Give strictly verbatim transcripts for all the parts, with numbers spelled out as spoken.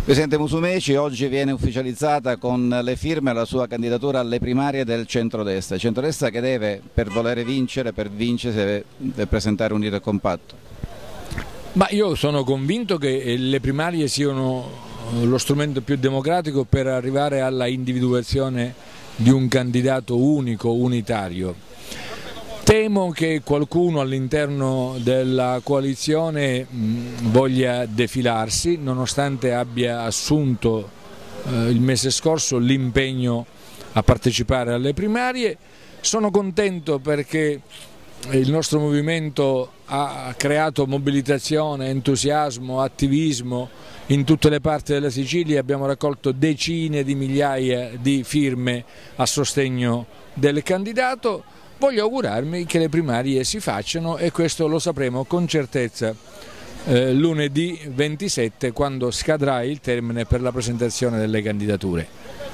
Presidente Musumeci, oggi viene ufficializzata con le firme la sua candidatura alle primarie del centrodestra. Il centrodestra che deve, per volere vincere, per vincere, deve, deve presentare unito e compatto. Ma io sono convinto che le primarie siano lo strumento più democratico per arrivare alla individuazione di un candidato unico, unitario. Temo che qualcuno all'interno della coalizione voglia defilarsi, nonostante abbia assunto eh, il mese scorso l'impegno a partecipare alle primarie. Sono contento perché il nostro movimento ha creato mobilitazione, entusiasmo, attivismo in tutte le parti della Sicilia. Abbiamo raccolto decine di migliaia di firme a sostegno del candidato. Voglio augurarmi che le primarie si facciano e questo lo sapremo con certezza eh, lunedì ventisette, quando scadrà il termine per la presentazione delle candidature.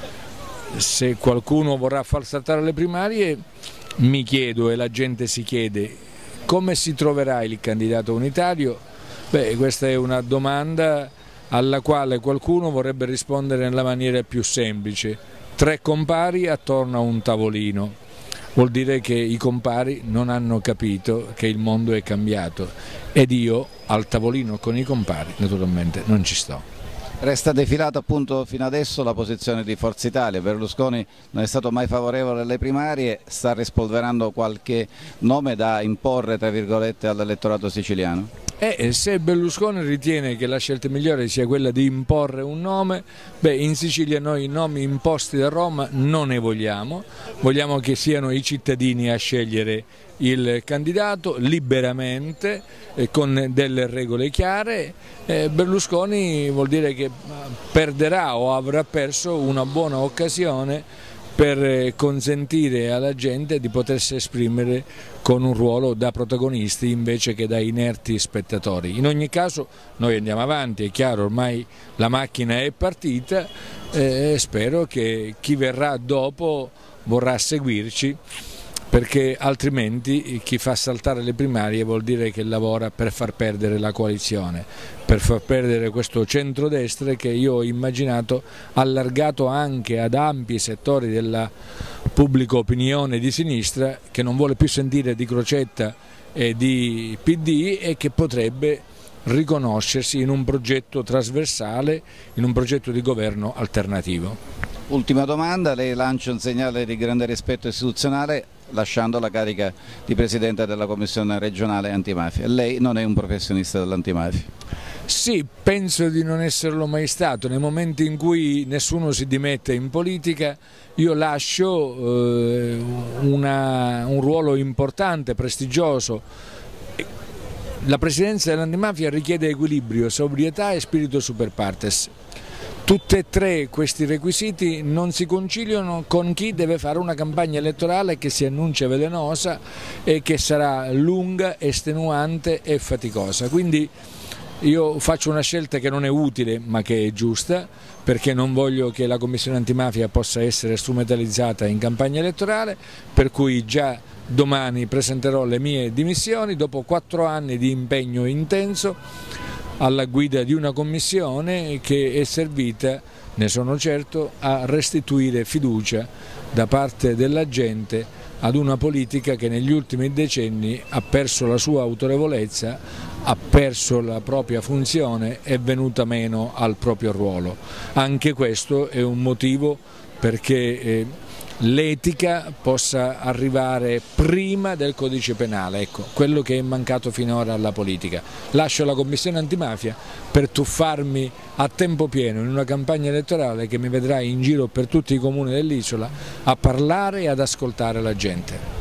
Se qualcuno vorrà far saltare le primarie, mi chiedo e la gente si chiede come si troverà il candidato unitario. Beh, questa è una domanda alla quale qualcuno vorrebbe rispondere nella maniera più semplice: tre compari attorno a un tavolino. Vuol dire che i compari non hanno capito che il mondo è cambiato ed io al tavolino con i compari naturalmente non ci sto. Resta defilata appunto fino adesso la posizione di Forza Italia. Berlusconi non è stato mai favorevole alle primarie, sta rispolverando qualche nome da imporre tra virgolette all'elettorato siciliano? E se Berlusconi ritiene che la scelta migliore sia quella di imporre un nome, beh, in Sicilia noi i nomi imposti da Roma non ne vogliamo, vogliamo che siano i cittadini a scegliere il candidato liberamente, eh, con delle regole chiare. eh, Berlusconi vuol dire che perderà o avrà perso una buona occasione per consentire alla gente di potersi esprimere con un ruolo da protagonisti invece che da inerti spettatori. In ogni caso noi andiamo avanti, è chiaro, ormai la macchina è partita e spero che chi verrà dopo vorrà seguirci, perché altrimenti chi fa saltare le primarie vuol dire che lavora per far perdere la coalizione, per far perdere questo centrodestra che io ho immaginato allargato anche ad ampi settori della pubblica opinione di sinistra, che non vuole più sentire di Crocetta e di P D e che potrebbe riconoscersi in un progetto trasversale, in un progetto di governo alternativo. Ultima domanda, lei lancia un segnale di grande rispetto istituzionale lasciando la carica di Presidente della Commissione regionale antimafia. Lei non è un professionista dell'antimafia? Sì, penso di non esserlo mai stato. Nei momenti in cui nessuno si dimette in politica io lascio eh, una, un ruolo importante, prestigioso. La Presidenza dell'antimafia richiede equilibrio, sobrietà e spirito super partes. Tutti e tre questi requisiti non si conciliano con chi deve fare una campagna elettorale che si annuncia velenosa e che sarà lunga, estenuante e faticosa. Quindi io faccio una scelta che non è utile ma che è giusta, perché non voglio che la Commissione antimafia possa essere strumentalizzata in campagna elettorale, per cui già domani presenterò le mie dimissioni dopo quattro anni di impegno intenso alla guida di una commissione che è servita, ne sono certo, a restituire fiducia da parte della gente ad una politica che negli ultimi decenni ha perso la sua autorevolezza, ha perso la propria funzione e è venuta meno al proprio ruolo. Anche questo è un motivo perché eh, l'etica possa arrivare prima del codice penale, ecco, quello che è mancato finora alla politica. Lascio la Commissione antimafia per tuffarmi a tempo pieno in una campagna elettorale che mi vedrà in giro per tutti i comuni dell'isola a parlare e ad ascoltare la gente.